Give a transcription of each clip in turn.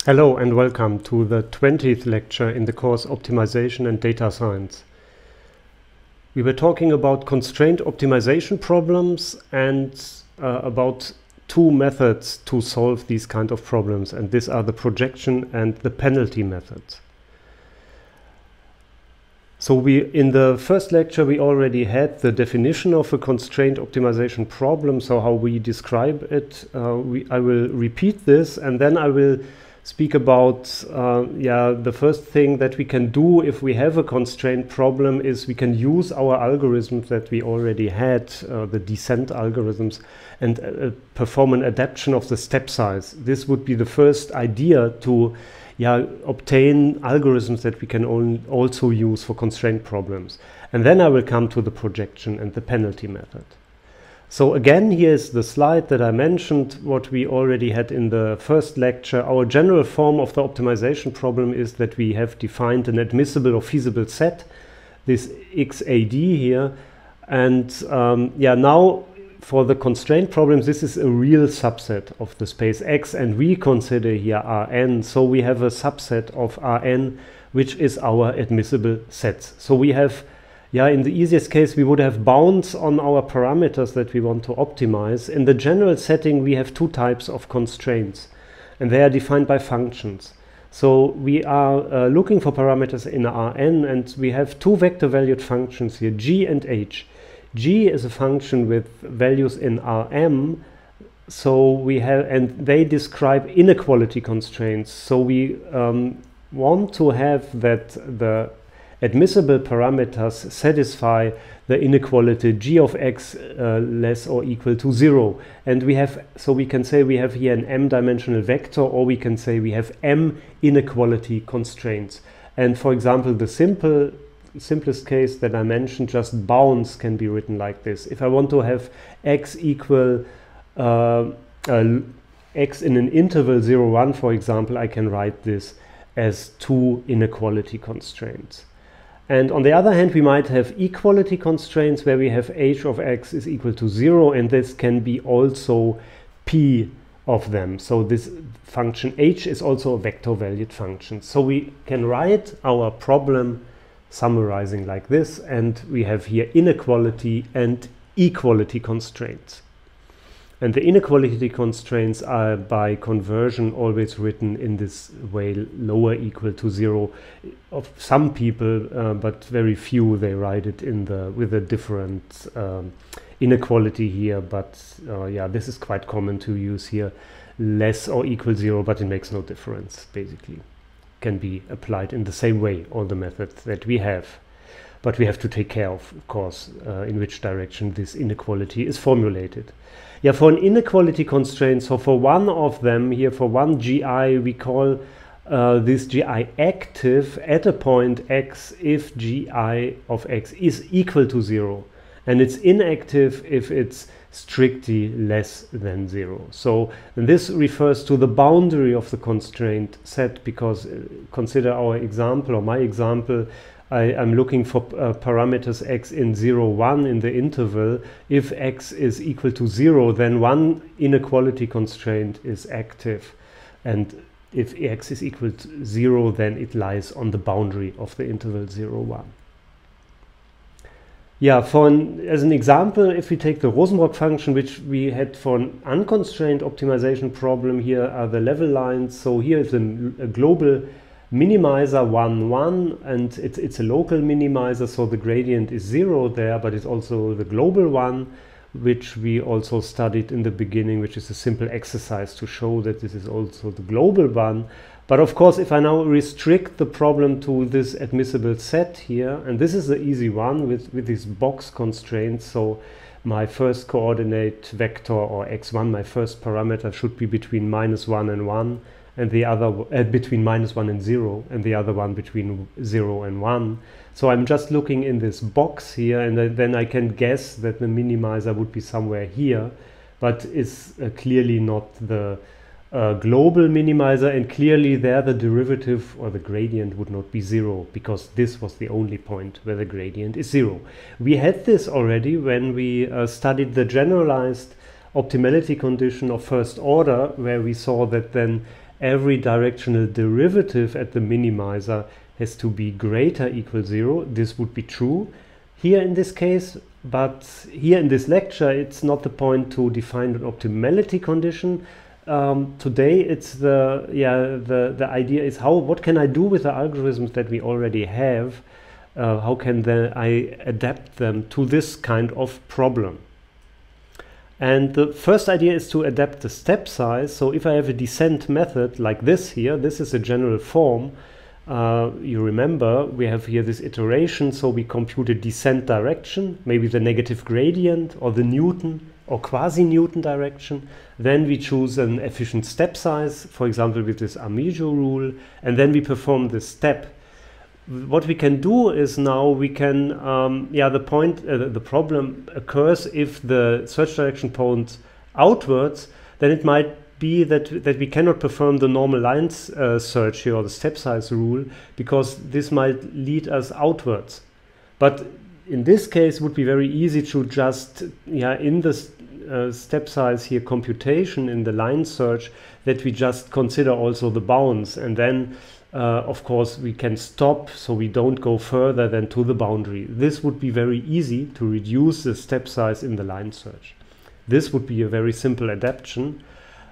Hello and welcome to the 20th lecture in the course Optimization and Data Science. We were talking about constraint optimization problems and about two methods to solve these kind of problems, and these are the projection and the penalty methods. So in the first lecture we already had the definition of a constraint optimization problem, so how we describe it. I will repeat this, and then I will speak about the first thing that we can do if we have a constraint problem is we can use our algorithms that we already had, the descent algorithms, and perform an adaptation of the step size. This would be the first idea to obtain algorithms that we can also use for constraint problems. And then I will come to the projection and the penalty method. So again, here's the slide that I mentioned, what we already had in the first lecture. Our general form of the optimization problem is that we have defined an admissible or feasible set, this XAD here. And now for the constraint problems, this is a real subset of the space X, and we consider here Rn. So we have a subset of Rn, which is our admissible sets. So we have, in the easiest case, we would have bounds on our parameters that we want to optimize. In the general setting, we have two types of constraints, and they are defined by functions. So we are looking for parameters in Rn, and we have two vector-valued functions here, g and h. G is a function with values in Rm, so we have, and they describe inequality constraints. So we want to have that the admissible parameters satisfy the inequality g of x less or equal to 0. And we have, so we can say we have here an m-dimensional vector, or we can say we have m inequality constraints. And for example, the simplest case that I mentioned, just bounds, can be written like this. If I want to have x equal x in an interval 0, 1, for example, I can write this as two inequality constraints. And on the other hand, we might have equality constraints where we have h of x is equal to 0, and this can be also p of them. So this function h is also a vector-valued function. So we can write our problem summarizing like this, and we have here inequality and equality constraints. And the inequality constraints are by conversion always written in this way, lower equal to 0. Of some people, but very few, they write it in with a different inequality here. But this is quite common to use here, less or equal 0, but it makes no difference, basically. Can be applied in the same way, all the methods that we have. But we have to take care of course, in which direction this inequality is formulated. For an inequality constraint, so for one of them here, for one GI, we call this GI active at a point x if GI of x is equal to 0. And it's inactive if it's strictly less than 0. So this refers to the boundary of the constraint set, because consider our example, or my example, I'm looking for parameters x in 0, 1 in the interval. If x is equal to 0, then one inequality constraint is active. And if x is equal to 0, then it lies on the boundary of the interval 0, 1. As an example, if we take the Rosenbrock function, which we had for an unconstrained optimization problem, here are the level lines. So here is a global minimizer 1, 1, and it's a local minimizer, so the gradient is 0 there, but it's also the global one, which we also studied in the beginning, which is a simple exercise to show that this is also the global one. But of course, if I now restrict the problem to this admissible set here, and this is the easy one with these box constraints, so my first coordinate vector, or x1, my first parameter, should be between -1 and 1, and the other between -1 and 0, and the other one between 0 and 1. So I'm just looking in this box here, and then I can guess that the minimizer would be somewhere here, but it's clearly not the global minimizer, and clearly there the derivative or the gradient would not be 0, because this was the only point where the gradient is 0. We had this already when we studied the generalized optimality condition of first order, where we saw that then every directional derivative at the minimizer has to be greater equal 0. This would be true here in this case, but here in this lecture it's not the point to define an optimality condition. Today it's the idea is what can I do with the algorithms that we already have? How can I adapt them to this kind of problem? And the first idea is to adapt the step size. So if I have a descent method like this here, this is a general form. You remember we have here this iteration, so we compute a descent direction, maybe the negative gradient or the Newton or quasi-Newton direction. Then we choose an efficient step size, for example with this Amijo rule, and then we perform this step. What we can do is now we can, the problem occurs if the search direction points outwards, then it might be that we cannot perform the normal lines search here or the step size rule, because this might lead us outwards. But in this case it would be very easy to just, in the step size here computation in the line search, that we just consider also the bounds, and then of course we can stop so we don't go further than to the boundary. This would be very easy to reduce the step size in the line search. This would be a very simple adaptation.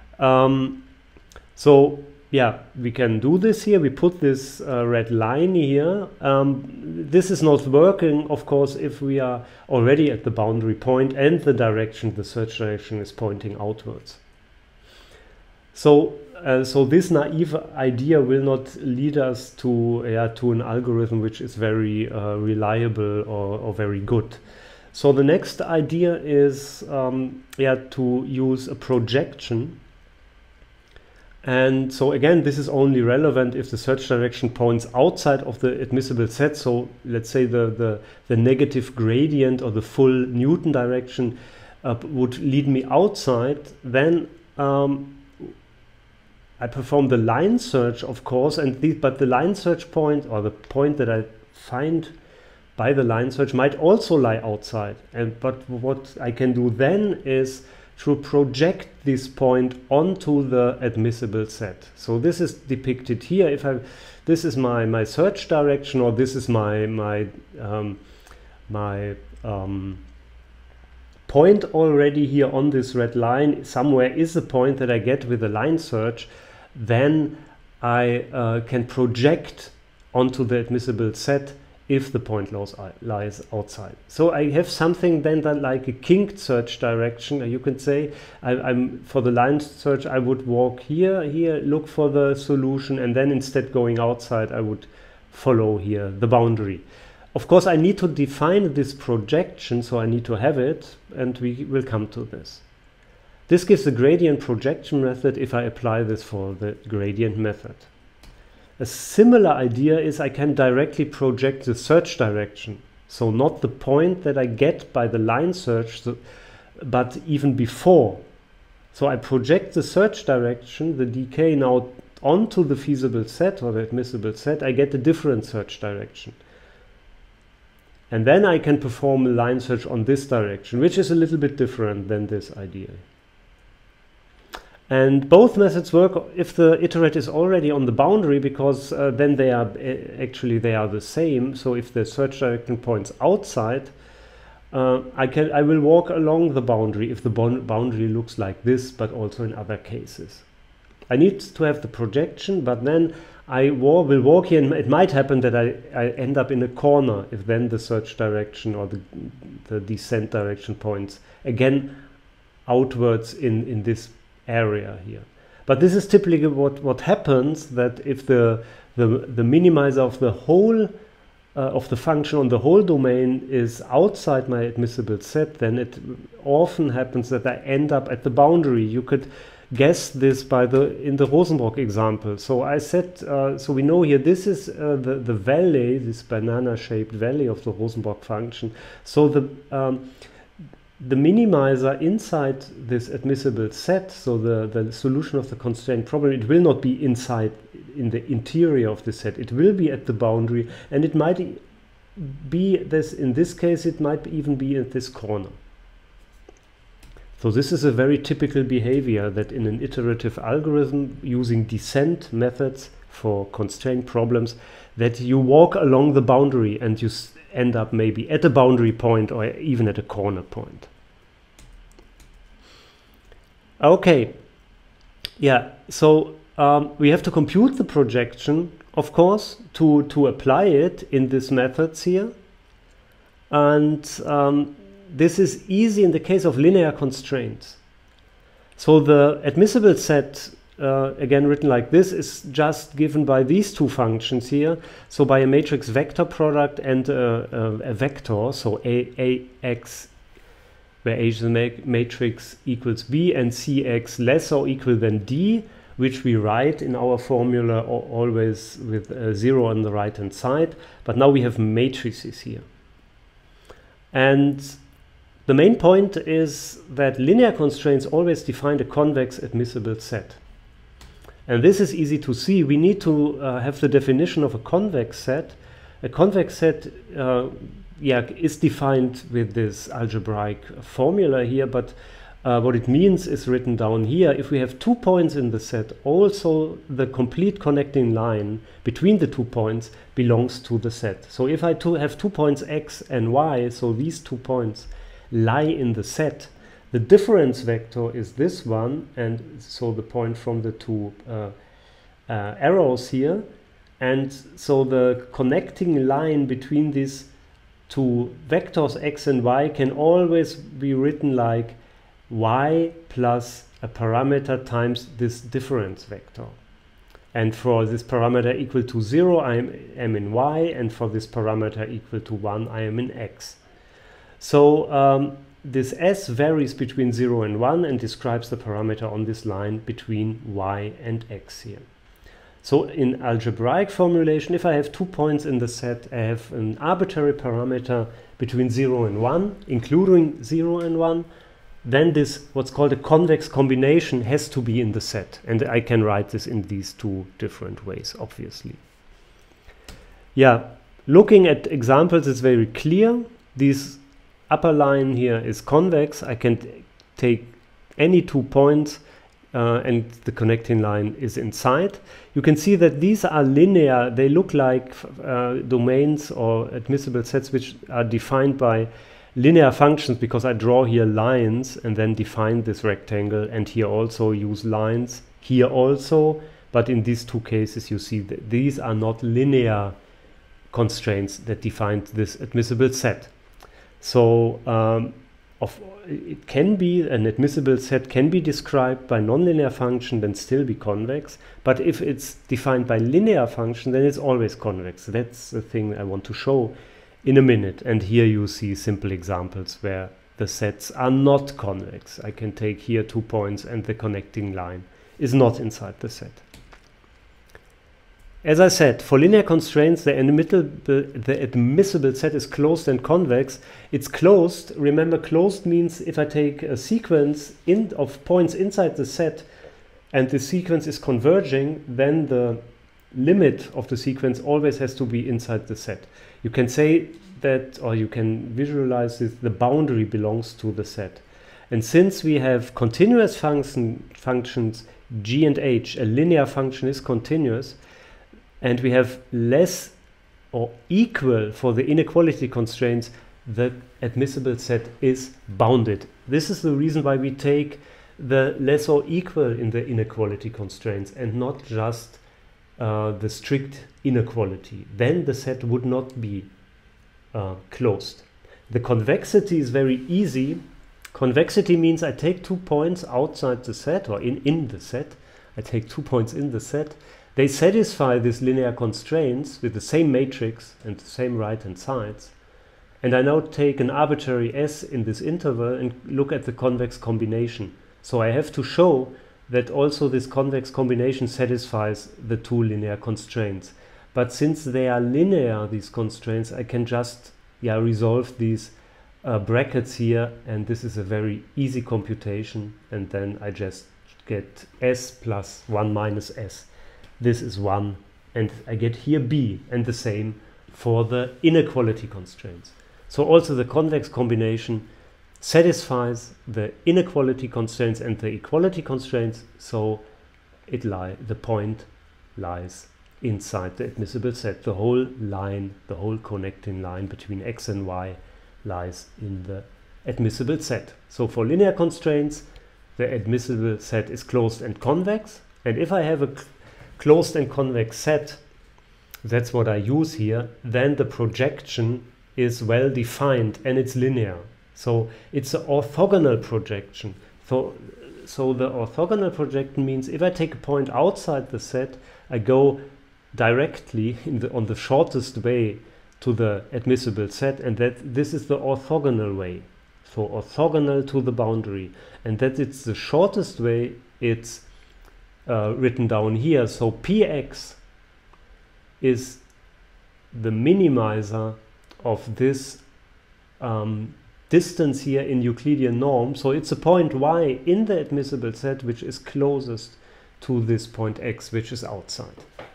So yeah, we can do this here. We put this red line here. This is not working, of course, if we are already at the boundary point and the direction, the search direction, is pointing outwards. So this naive idea will not lead us to an algorithm which is very reliable or very good. So the next idea is to use a projection. And so again, this is only relevant if the search direction points outside of the admissible set. So let's say the negative gradient or the full Newton direction would lead me outside. Then I perform the line search, of course, but the line search point, or the point that I find by the line search, might also lie outside. But what I can do then is to project this point onto the admissible set. So this is depicted here. This is my search direction, or this is my point already here on this red line. Somewhere is the point that I get with the line search. Then I can project onto the admissible set if the point lies outside. So I have something then that like a kinked search direction. You can say for the line search I would walk here, look for the solution, and then instead going outside I would follow here the boundary. Of course I need to define this projection, so I need to have it, and we will come to this. This gives the gradient projection method if I apply this for the gradient method. A similar idea is I can directly project the search direction. So not the point that I get by the line search, but even before. So I project the search direction, the DK, now onto the feasible set or the admissible set. I get a different search direction. And then I can perform a line search on this direction, which is a little bit different than this idea. And both methods work if the iterate is already on the boundary, because then they are the same. So if the search direction points outside, I will walk along the boundary if the boundary looks like this, but also in other cases. I need to have the projection, but then I will walk here, and it might happen that I end up in a corner if then the search direction or the descent direction points again outwards in this area here. But this is typically what happens, that if the minimizer of the whole of the function on the whole domain is outside my admissible set, then it often happens that I end up at the boundary. You could guess this in the Rosenbrock example. So I said, so we know here this is the valley, this banana-shaped valley of the Rosenbrock function. So the minimizer inside this admissible set, so the solution of the constraint problem, it will not be inside in the interior of the set. It will be at the boundary, and it might be this, in this case, it might even be at this corner. So this is a very typical behavior that in an iterative algorithm using descent methods for constraint problems, that you walk along the boundary and you end up maybe at a boundary point or even at a corner point. Okay, yeah, so we have to compute the projection, of course, to apply it in these methods here. And this is easy in the case of linear constraints. So the admissible set, again written like this, is just given by these two functions here. So by a matrix vector product and a vector, so AX, where A is the matrix equals B, and CX less or equal than D, which we write in our formula always with 0 on the right hand side. But now we have matrices here. And the main point is that linear constraints always define a convex admissible set. And this is easy to see. We need to have the definition of a convex set. A convex set is defined with this algebraic formula here, but what it means is written down here. If we have 2 points in the set, also the complete connecting line between the 2 points belongs to the set. So if I have 2 points x and y, so these 2 points lie in the set, the difference vector is this one, and so the point from the two arrows here. And so the connecting line between these two vectors x and y can always be written like y plus a parameter times this difference vector. And for this parameter equal to 0, I am in y, and for this parameter equal to 1, I am in x. So this s varies between 0 and 1 and describes the parameter on this line between y and x here. So in algebraic formulation, if I have 2 points in the set, I have an arbitrary parameter between 0 and 1, including 0 and 1. Then this, what's called a convex combination, has to be in the set. And I can write this in these two different ways, obviously. Yeah, looking at examples, it's very clear. This upper line here is convex. I can take any 2 points and the connecting line is inside. You can see that these are linear. They look like domains or admissible sets which are defined by linear functions, because I draw here lines and then define this rectangle, and here also use lines, here also, but in these two cases you see that these are not linear constraints that define this admissible set. So it can be, an admissible set can be described by nonlinear function and still be convex, but if it's defined by linear function, then it's always convex. That's the thing I want to show in a minute. And here you see simple examples where the sets are not convex. I can take here 2 points and the connecting line is not inside the set. As I said, for linear constraints, the admissible set is closed and convex. It's closed. Remember, closed means if I take a sequence of points inside the set and the sequence is converging, then the limit of the sequence always has to be inside the set. You can say that, or you can visualize this, the boundary belongs to the set. And since we have continuous functions g and h, a linear function is continuous, and we have less or equal for the inequality constraints, the admissible set is bounded. This is the reason why we take the less or equal in the inequality constraints and not just the strict inequality. Then the set would not be closed. The convexity is very easy. Convexity means I take 2 points outside the set, or in the set. I take 2 points in the set. They satisfy these linear constraints with the same matrix and the same right-hand sides. And I now take an arbitrary s in this interval and look at the convex combination. So I have to show that also this convex combination satisfies the 2 linear constraints. But since they are linear, these constraints, I can just resolve these brackets here, and this is a very easy computation, and then I just get s plus 1 minus s. This is 1, and I get here b, and the same for the inequality constraints. So also the convex combination satisfies the inequality constraints and the equality constraints, so the point lies inside the admissible set. The whole line, the whole connecting line between x and y lies in the admissible set. So for linear constraints, the admissible set is closed and convex, and if I have a closed and convex set, that's what I use here, then the projection is well defined and it's linear. So it's an orthogonal projection. So the orthogonal projection means if I take a point outside the set, I go directly on the shortest way to the admissible set, and that this is the orthogonal way. So orthogonal to the boundary, and that it's the shortest way. It's written down here. So Px is the minimizer of this distance here in Euclidean norm. So it's a point y in the admissible set which is closest to this point x, which is outside.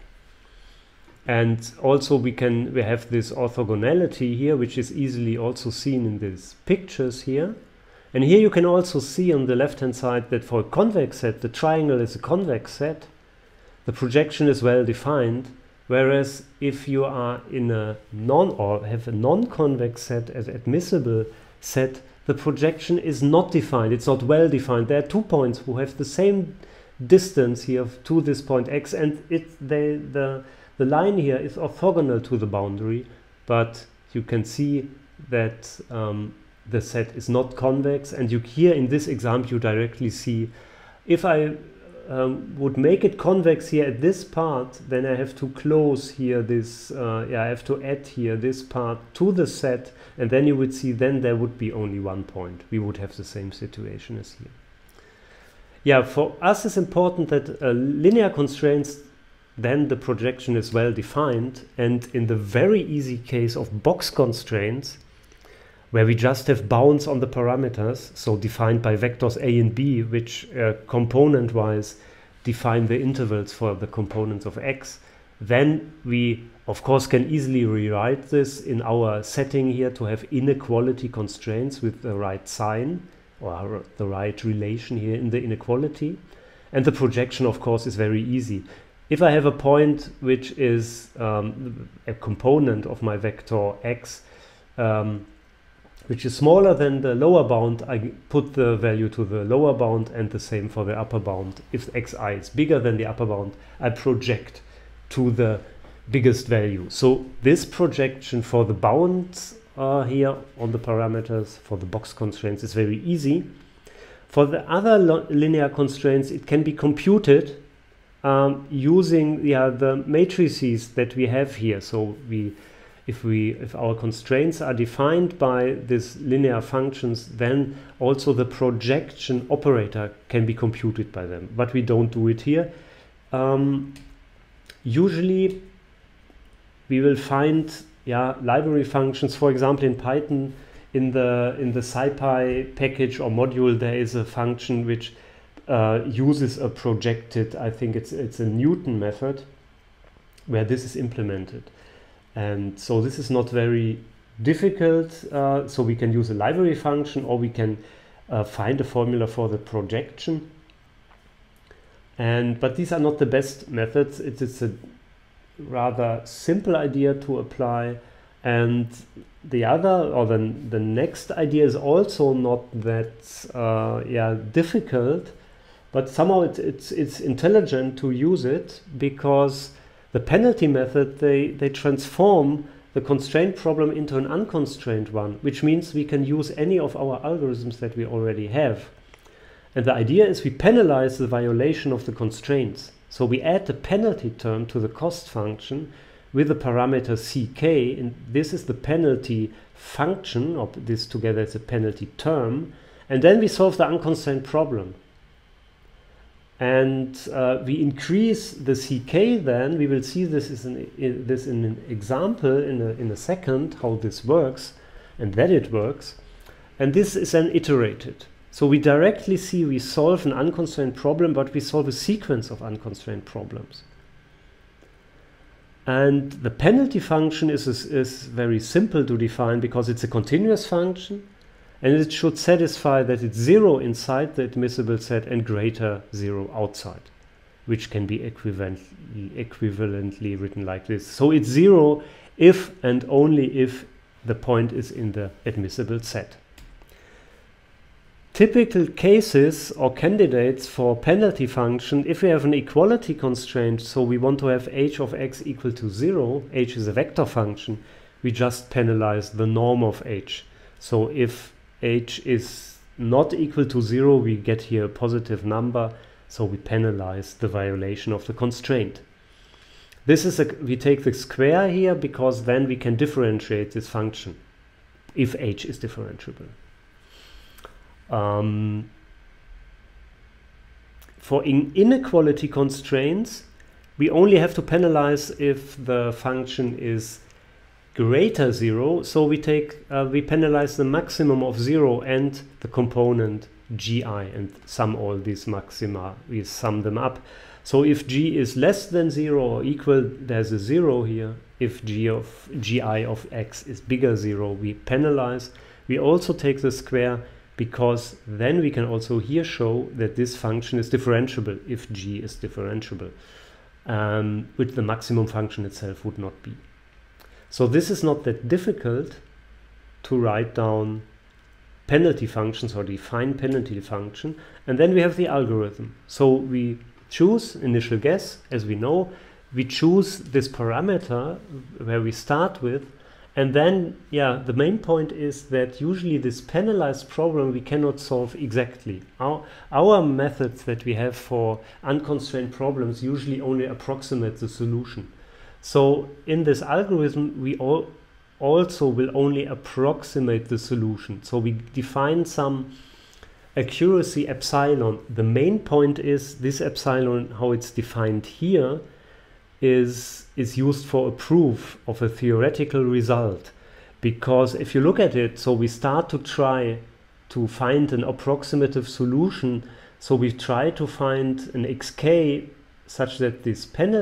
And also we have this orthogonality here, which is easily also seen in these pictures here. And here you can also see on the left hand side that for a convex set, the triangle is a convex set. The projection is well defined. Whereas if you are in a have a non-convex set as admissible set, the projection is not defined. It's not well defined. There are 2 points who have the same distance here to this point x, and the line here is orthogonal to the boundary, but you can see that the set is not convex. And here in this example you directly see, if I would make it convex here at this part, then I have to close here this, I have to add here this part to the set, and then you would see then there would be only 1 point. We would have the same situation as here. Yeah, for us it's important that linear constraints, then the projection is well defined, and in the very easy case of box constraints, where we just have bounds on the parameters, so defined by vectors a and b, which component-wise define the intervals for the components of x, then we of course can easily rewrite this in our setting here to have inequality constraints with the right sign or the right relation here in the inequality. And the projection of course is very easy. If I have a point which is a component of my vector x, which is smaller than the lower bound, I put the value to the lower bound, and the same for the upper bound. If xi is bigger than the upper bound, I project to the biggest value. So this projection for the bounds here on the parameters for the box constraints is very easy. For the other linear constraints, it can be computed using the matrices that we have here. So if our constraints are defined by these linear functions, then also the projection operator can be computed by them, but we don't do it here. Usually we will find library functions. For example, in Python, in the SciPy package or module, there is a function which uses a projected, I think it's a Newton method, where this is implemented. And so this is not very difficult. So we can use a library function, or we can find a formula for the projection. But these are not the best methods. It's a rather simple idea to apply. And the other, or the next idea is also not that difficult, but somehow it's intelligent to use it, because the penalty method, they transform the constraint problem into an unconstrained one, which means we can use any of our algorithms that we already have. And the idea is we penalize the violation of the constraints. So we add the penalty term to the cost function with the parameter ck, and this is the penalty function, or this together is a penalty term, and then we solve the unconstrained problem. And we increase the ck, then we will see this in an example in a second, how this works and that it works. And this is then iterated. So we directly see we solve an unconstrained problem, but we solve a sequence of unconstrained problems. And the penalty function is very simple to define, because it's a continuous function. and it should satisfy that it's 0 inside the admissible set and greater 0 outside, which can be equivalently written like this. So it's 0 if and only if the point is in the admissible set. Typical cases or candidates for penalty function, if we have an equality constraint, so we want to have h of x equal to 0, h is a vector function, we just penalize the norm of h. So if h is not equal to 0, we get here a positive number, so we penalize the violation of the constraint. This is we take the square here because then we can differentiate this function if h is differentiable. For inequality constraints, we only have to penalize if the function is greater 0, so we penalize the maximum of 0 and the component gi and sum all these maxima, we sum them up. So if g is less than 0 or equal, there's a 0 here. If gi of x is bigger 0, we penalize. We also take the square because then we can also here show that this function is differentiable if g is differentiable, which the maximum function itself would not be. So this is not that difficult to write down penalty functions or define penalty function. And then we have the algorithm. So we choose initial guess, as we know. We choose this parameter where we start with. And then, yeah, the main point is that usually this penalized problem we cannot solve exactly. Our methods that we have for unconstrained problems usually only approximate the solution. So in this algorithm, we also will only approximate the solution. So we define some accuracy epsilon. The main point is this epsilon, how it's defined here, is used for a proof of a theoretical result. Because if you look at it, so we start to try to find an approximative solution. So we try to find an xk such that this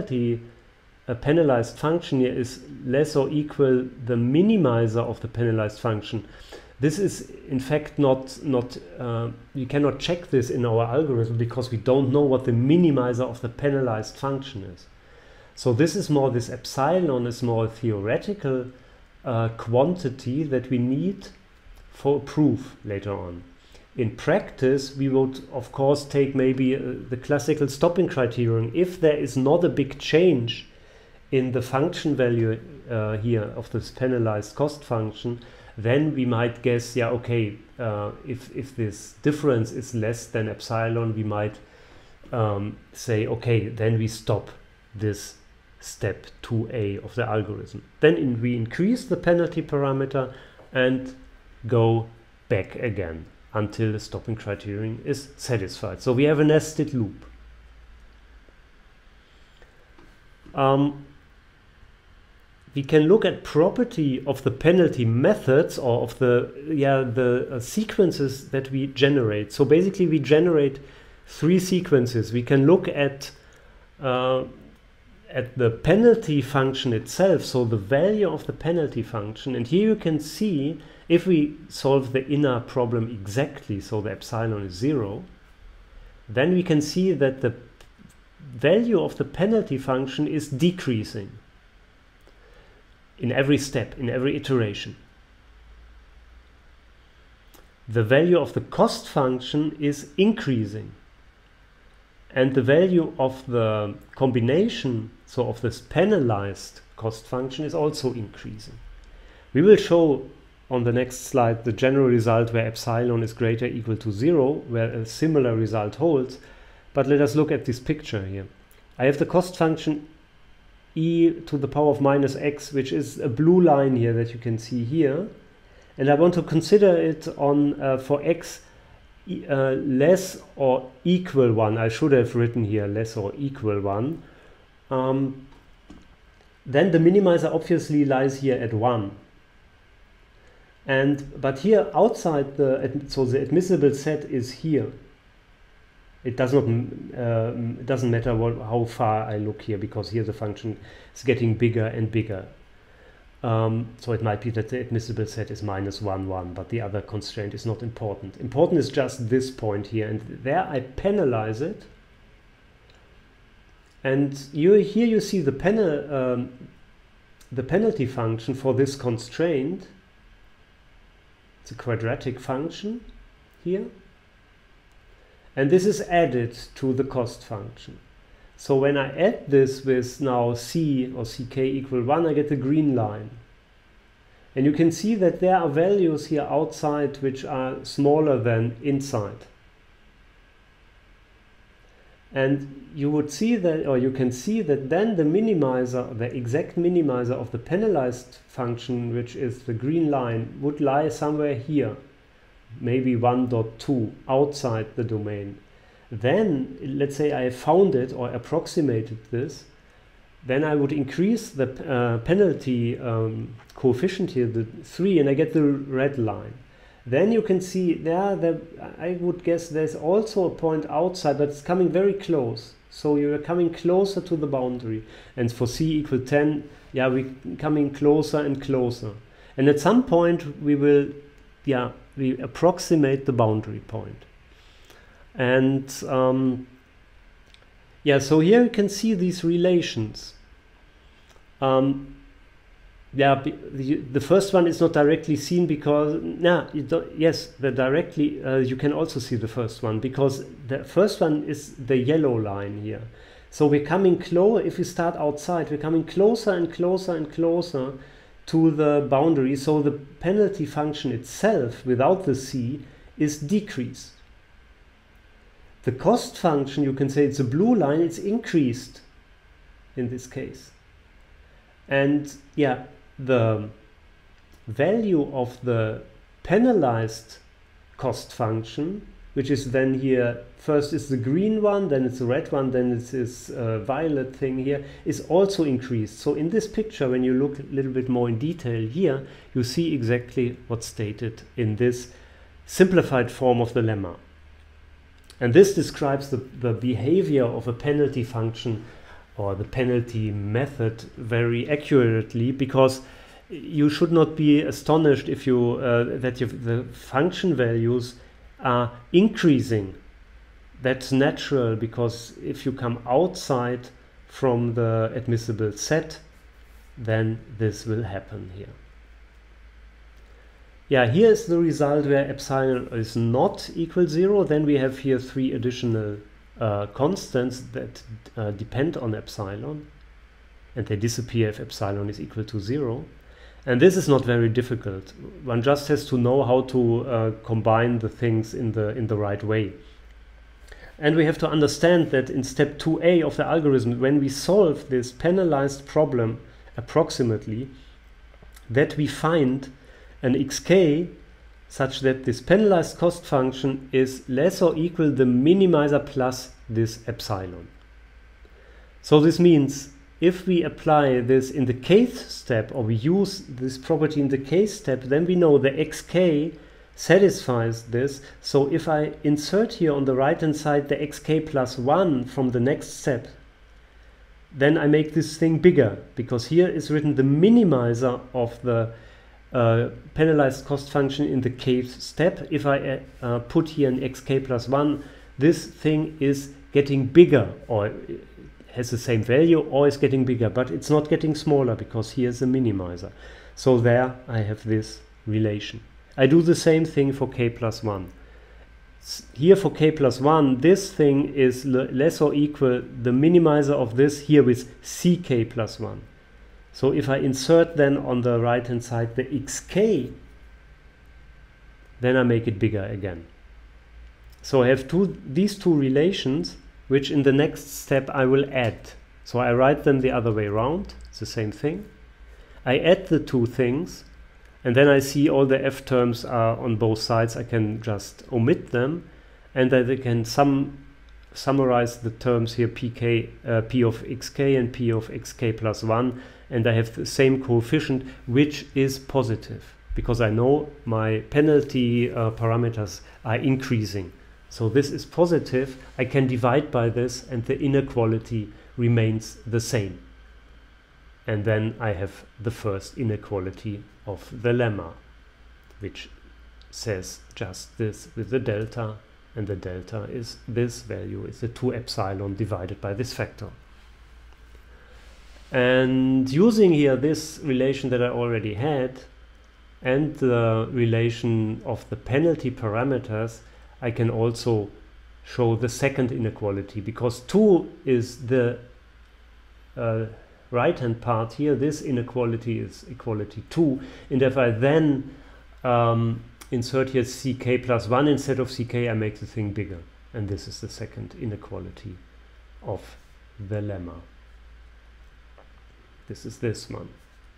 penalized function here is less or equal the minimizer of the penalized function. This is in fact we cannot check this in our algorithm because we don't know what the minimizer of the penalized function is. So this is more, this epsilon is more a theoretical quantity that we need for a proof later on. In practice, we would of course take maybe the classical stopping criterion. If there is not a big change in the function value here of this penalized cost function, then we might guess, yeah, okay, if this difference is less than epsilon, we might say, okay, then we stop this step 2a of the algorithm. Then we increase the penalty parameter and go back again until the stopping criterion is satisfied. So we have a nested loop. We can look at property of the penalty methods or of the sequences that we generate. So basically we generate 3 sequences. We can look at the penalty function itself, so the value of the penalty function. And here you can see if we solve the inner problem exactly, so the epsilon is 0, then we can see that the value of the penalty function is decreasing in every step, in every iteration. The value of the cost function is increasing. And the value of the combination, so of this penalized cost function, is also increasing. We will show on the next slide the general result where epsilon is greater or equal to 0, where a similar result holds. But let us look at this picture here. I have the cost function e to the power of minus x, which is a blue line here that you can see here. And I want to consider it on for x less or equal 1. I should have written here less or equal 1. Then the minimizer obviously lies here at 1. But here outside the admissible set is here. It doesn't matter how far I look here, because here the function is getting bigger and bigger. So it might be that the admissible set is -1, 1, but the other constraint is not important. Important is just this point here, and there I penalize it. And here you see the penalty function for this constraint. It's a quadratic function here. And this is added to the cost function. So when I add this with now c or ck equal 1, I get the green line. And you can see that there are values here outside which are smaller than inside. And you would see that, or you can see that then the minimizer, the exact minimizer of the penalized function, which is the green line, would lie somewhere here, maybe 1.2 outside the domain. Then, let's say I found it or approximated this, then I would increase the penalty coefficient here, the 3, and I get the red line. Then you can see there, I would guess there's also a point outside, but it's coming very close. So you're coming closer to the boundary. And for c equal 10, yeah, we're coming closer and closer. And at some point we will, yeah, we approximate the boundary point. And yeah, so here you can see these relations. Yeah, the first one is not directly seen because, yes, you can also see the first one, because the first one is the yellow line here. So we're coming close, if we start outside, we're coming closer and closer and closer to the boundary. So the penalty function itself, without the c, is decreased. The cost function, you can say it's a blue line, it's increased in this case. And yeah, the value of the penalized cost function, which is then here, first is the green one, then it's the red one, then it's this violet thing here, is also increased. So in this picture, when you look a little bit more in detail here, you see exactly what's stated in this simplified form of the lemma. And this describes the behavior of a penalty function or the penalty method very accurately, because you should not be astonished if you the function values are increasing. That's natural, because if you come outside from the admissible set, then this will happen here. Yeah, here is the result where epsilon is not equal 0. Then we have here 3 additional constants that depend on epsilon, and they disappear if epsilon is equal to 0. And this is not very difficult. One just has to know how to combine the things in the right way. And we have to understand that in step 2a of the algorithm, when we solve this penalized problem approximately, that we find an xk such that this penalized cost function is less or equal the minimizer plus this epsilon. So this means if we apply this in the kth step, or we use this property in the kth step, then we know the xk satisfies this. So if I insert here on the right hand side the xk plus 1 from the next step, then I make this thing bigger, because here is written the minimizer of the penalized cost function in the kth step. If I put here an xk plus 1, this thing is getting bigger, or has the same value, or is getting bigger, but it's not getting smaller, because here's a minimizer. So there I have this relation. I do the same thing for k plus 1. Here for k plus 1, this thing is less or equal the minimizer of this here with ck plus 1. So if I insert then on the right hand side the xk, then I make it bigger again. So I have these two relations, which in the next step I will add. So I write them the other way around. It's the same thing. I add the two things, and then I see all the f terms are on both sides. I can just omit them, and I can summarize the terms here, p of xk and p of xk plus 1, and I have the same coefficient, which is positive, because I know my penalty parameters are increasing. So this is positive. I can divide by this, and the inequality remains the same. And then I have the first inequality of the lemma, which says just this with the delta, and the delta is this value, is the 2 epsilon divided by this factor. And using here this relation that I already had and the relation of the penalty parameters, I can also show the second inequality, because 2 is the right hand part here. This inequality is equality 2, and if I then insert here ck plus 1 instead of ck, I make the thing bigger, and this is the second inequality of the lemma. This is this one.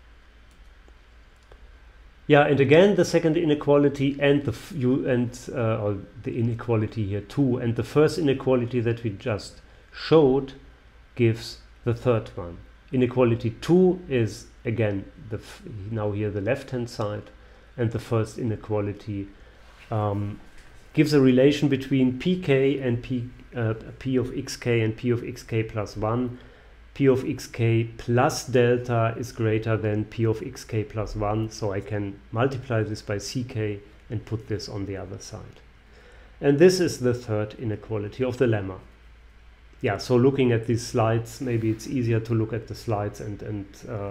Yeah, and again the second inequality and the inequality here 2, and the first inequality that we just showed gives the third one. Inequality 2 is again now here the left hand side, and the first inequality gives a relation between pk and p of xk and p of xk plus 1. P of xk plus delta is greater than p of xk plus 1, so I can multiply this by ck and put this on the other side. And this is the third inequality of the lemma. Yeah, so looking at these slides, maybe it's easier to look at the slides and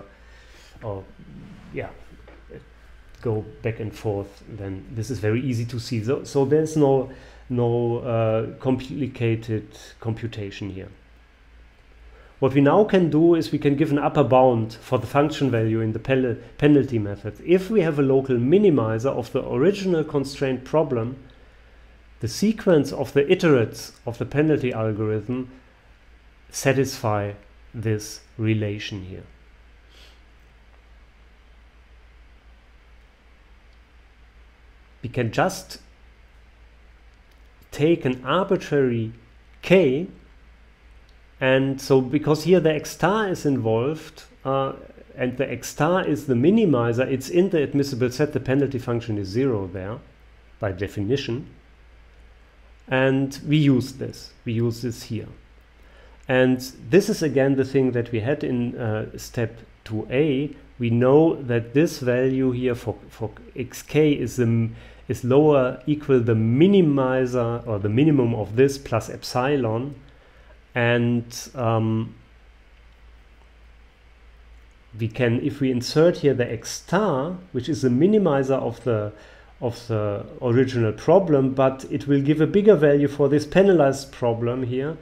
go back and forth. Then this is very easy to see. So there's no complicated computation here. What we now can do is we can give an upper bound for the function value in the penalty method. If we have a local minimizer of the original constraint problem, the sequence of the iterates of the penalty algorithm satisfy this relation here. We can just take an arbitrary k, and so because here the x star is involved and the x star is the minimizer, it's in the admissible set, the penalty function is 0 there by definition, and we use this here. And this is again the thing that we had in step 2a. We know that this value here for xk is lower equal the minimizer or the minimum of this plus epsilon, and we can, if we insert here the x star, which is the minimizer of the original problem, but it will give a bigger value for this penalized problem here,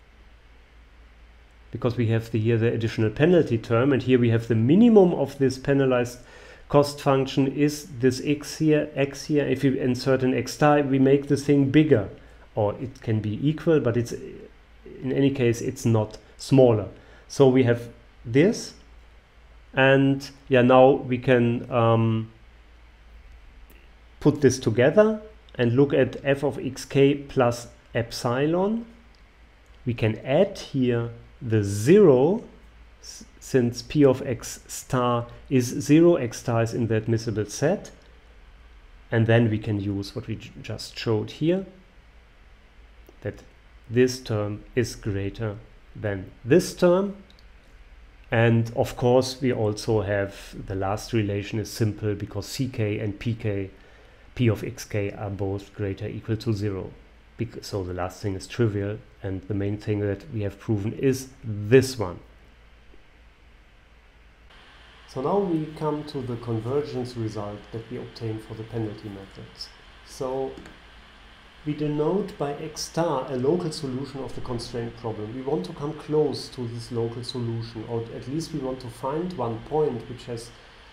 because we have here the additional penalty term, and here we have the minimum of this penalized cost function is this x here. If you insert an x star, we make this thing bigger, or it can be equal, but it's in any case it's not smaller. So we have this, and yeah, now we can put this together and look at f of xk plus epsilon. We can add here the 0, since p of x star is 0, x star is in the admissible set, and then we can use what we just showed here, that this term is greater than this term. And of course we also have the last relation is simple, because ck and pk, p of xk, are both greater or equal to 0. So the last thing is trivial, and the main thing that we have proven is this one. So now we come to the convergence result that we obtain for the penalty methods. So we denote by x star a local solution of the constraint problem. We want to come close to this local solution, or at least we want to find one point which has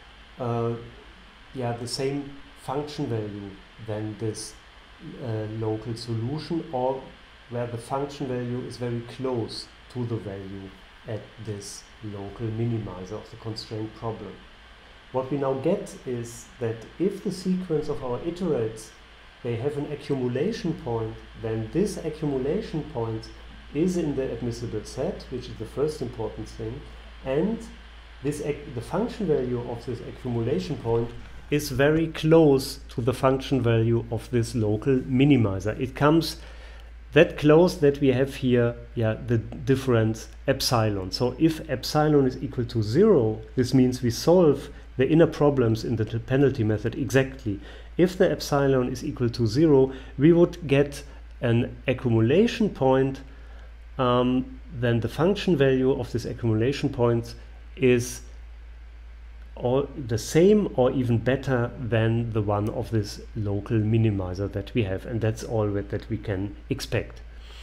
the same function value than this local solution, or where the function value is very close to the value at this local minimizer of the constraint problem. What we now get is that if the sequence of our iterates, they have an accumulation point, then this accumulation point is in the admissible set, which is the first important thing, and the function value of this accumulation point is very close to the function value of this local minimizer. It comes that closed that we have here, the difference epsilon. So if epsilon is equal to 0, this means we solve the inner problems in the penalty method exactly. If the epsilon is equal to 0, we would get an accumulation point. Then the function value of this accumulation point is the same or even better than the one of this local minimizer that we have, and that's all that we can expect.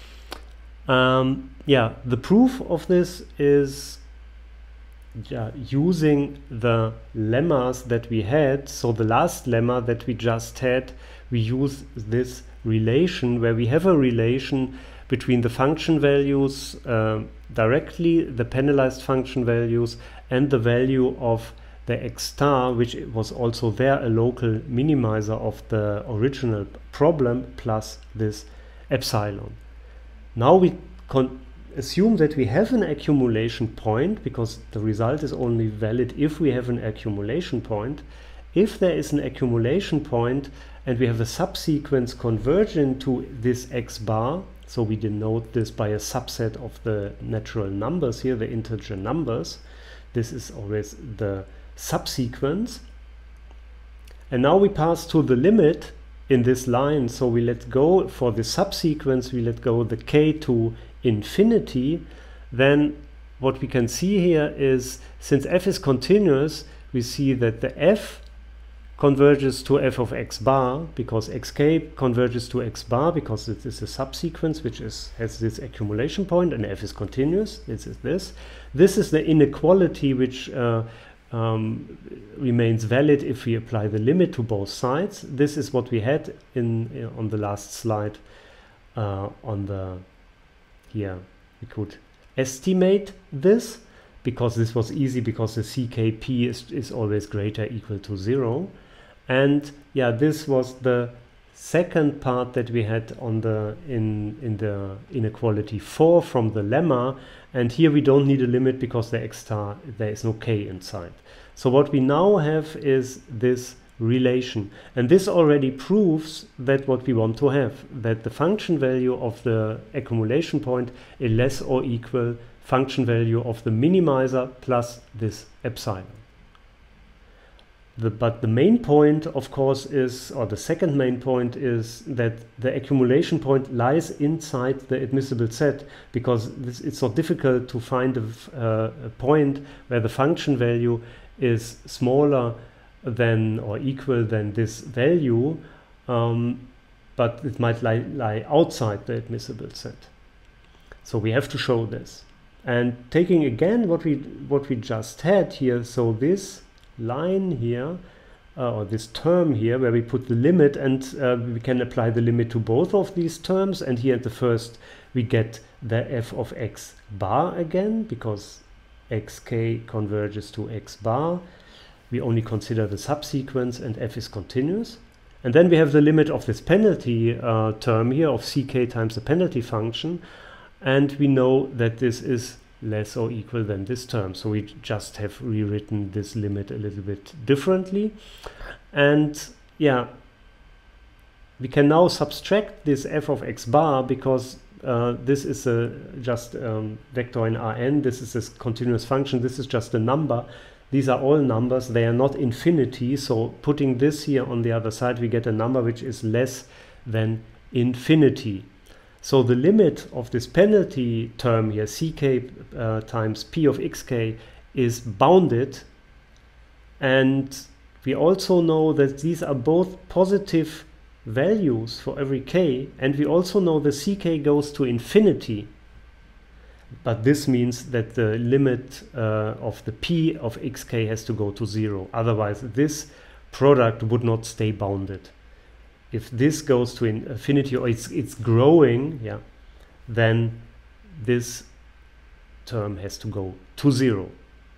The proof of this is using the lemmas that we had. So the last lemma that we just had, we use this relation where we have a relation between the function values directly, the penalized function values, and the value of the x star, which was also there a local minimizer of the original problem, plus this epsilon. Now we assume that we have an accumulation point, because the result is only valid if we have an accumulation point. If there is an accumulation point and we have a subsequence convergent to this x bar, so we denote this by a subset of the natural numbers here, the integer numbers. This is always the subsequence. And now we pass to the limit in this line. So we let go for the subsequence, we let go the k to infinity. Then what we can see here is, since f is continuous, we see that the f converges to f of x bar, because xk converges to x bar, because it is a subsequence which has this accumulation point, and f is continuous. This is this. This is the inequality which remains valid if we apply the limit to both sides. This is what we had on the last slide. Here we could estimate this, because this was easy, because the ckp is always greater or equal to 0. And this was the second part that we had on in the inequality 4 from the lemma. And here we don't need a limit, because the x star, there is no k inside. So what we now have is this relation, and this already proves that what we want to have, that the function value of the accumulation point is less or equal function value of the minimizer plus this epsilon. But the main point, of course, is, or the second main point is, that the accumulation point lies inside the admissible set, because it's so difficult to find a point where the function value is smaller than or equal than this value, but it might lie outside the admissible set. So we have to show this. And taking again what we just had here, so this line here, or this term here, where we put the limit, and we can apply the limit to both of these terms. And here at the first we get the f of x bar again, because xk converges to x bar. We only consider the subsequence, and f is continuous. And then we have the limit of this penalty term here of ck times the penalty function, and we know that this is less or equal than this term. So we just have rewritten this limit a little bit differently. And we can now subtract this f of x bar, because this is just vector in Rn. This is this continuous function. This is just a number. These are all numbers. They are not infinity. So putting this here on the other side, we get a number which is less than infinity. So the limit of this penalty term here, ck times p of xk, is bounded. And we also know that these are both positive values for every k, and we also know the ck goes to infinity. But this means that the limit of the p of xk has to go to 0. Otherwise, this product would not stay bounded. If this goes to infinity, or it's growing, then this term has to go to 0.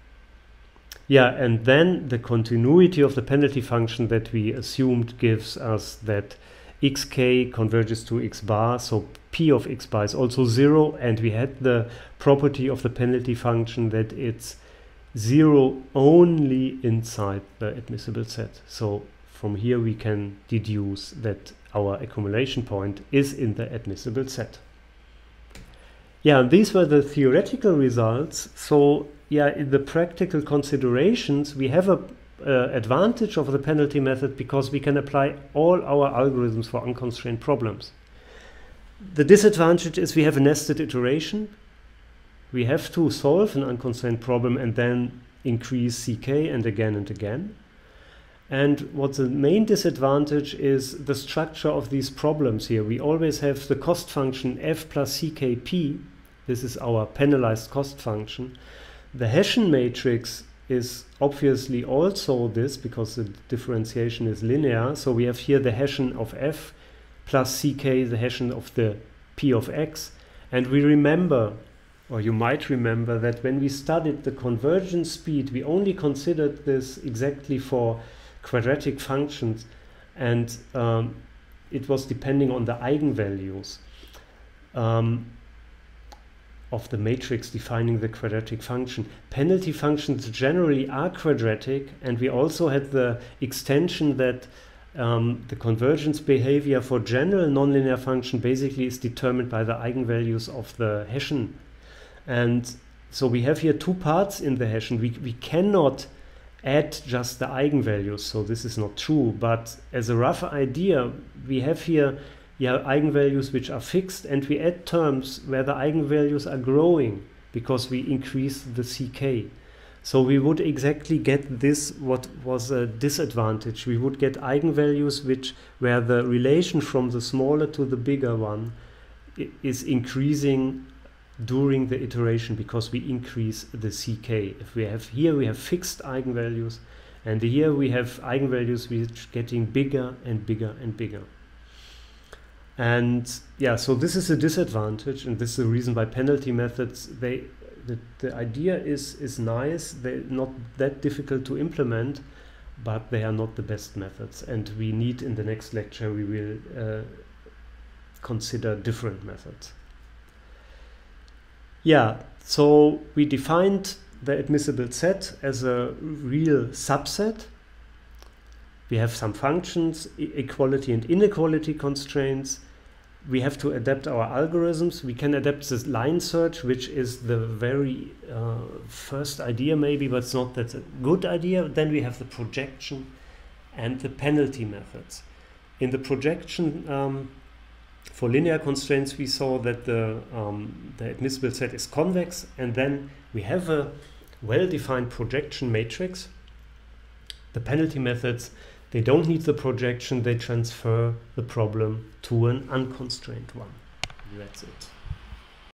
And then the continuity of the penalty function that we assumed gives us that xk converges to x bar, so p of x bar is also 0, and we had the property of the penalty function that it's 0 only inside the admissible set. So from here we can deduce that our accumulation point is in the admissible set. Yeah, these were the theoretical results. So yeah, in the practical considerations, we have a advantage of the penalty method because we can apply all our algorithms for unconstrained problems. The disadvantage is we have a nested iteration. We have to solve an unconstrained problem and then increase CK and again and again. And what the main disadvantage is the structure of these problems here. We always have the cost function f plus CKP. This is our penalized cost function. The Hessian matrix is obviously also this because the differentiation is linear. So we have here the Hessian of f plus ck, the Hessian of the p of x. And we remember, or you might remember, that when we studied the convergence speed, we only considered this exactly for quadratic functions, and it was depending on the eigenvalues of the matrix defining the quadratic function. Penalty functions generally are quadratic, and we also had the extension that the convergence behavior for general nonlinear function basically is determined by the eigenvalues of the Hessian. And so we have here two parts in the Hessian. We cannot add just the eigenvalues, so this is not true, but as a rough idea, we have here eigenvalues which are fixed, and we add terms where the eigenvalues are growing because we increase the CK. So we would exactly get this, what was a disadvantage. We would get eigenvalues where the relation from the smaller to the bigger one is increasing during the iteration because we increase the CK. If we have here, we have fixed eigenvalues, and here we have eigenvalues which are getting bigger and bigger and bigger. And yeah, so this is a disadvantage, and this is the reason why penalty methods, the idea is nice. They're not that difficult to implement, but they are not the best methods. And we need, in the next lecture, we will consider different methods. Yeah, so we defined the admissible set as a real subset. We have some functions, equality and inequality constraints. We have to adapt our algorithms. We can adapt this line search, which is the very first idea maybe, but it's not that a good idea. Then we have the projection and the penalty methods. In the projection, for linear constraints, we saw that the admissible set is convex, and then we have a well-defined projection matrix. The penalty methods, they don't need the projection, they transfer the problem to an unconstrained one. That's it.